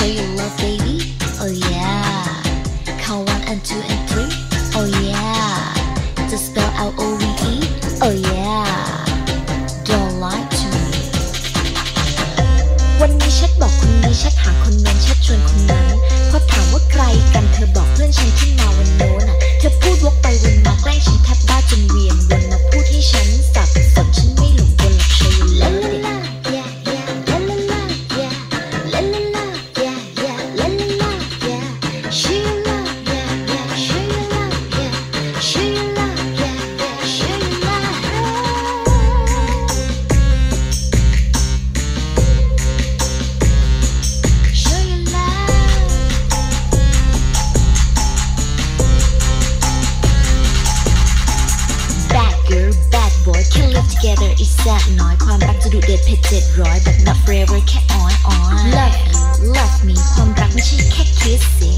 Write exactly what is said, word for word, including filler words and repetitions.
show you love baby oh yeah count one and two and three oh yeah just spell L O V E oh yeah don't lie to me วันนี้แชทบอกคนนี้แชทหาคนนั้นแชทชวนคนนั้นพอถามว่าใครกันเธอบอกเพื่อนฉันที่มาวันโน้นอะเธอพูดวกไปวนมาแกล้งฉันแทบบ้าจนเวียนวนมาพูดให้ฉันสับสนฉันไม่หลงกลหรอก show you love it yeah yeah la la la yeah la la la yeah yeah la la la yeah show you love yeah yeah show you love yeah show you love yeah yeah show you love show you love bad girl bad boy can't live together it's sad น้อยความรักจะดุเด็ดเผ็ดเจ็ดร้อย but not forever แค่ on on love you love me ความรักไม่ใช่แค่ kissing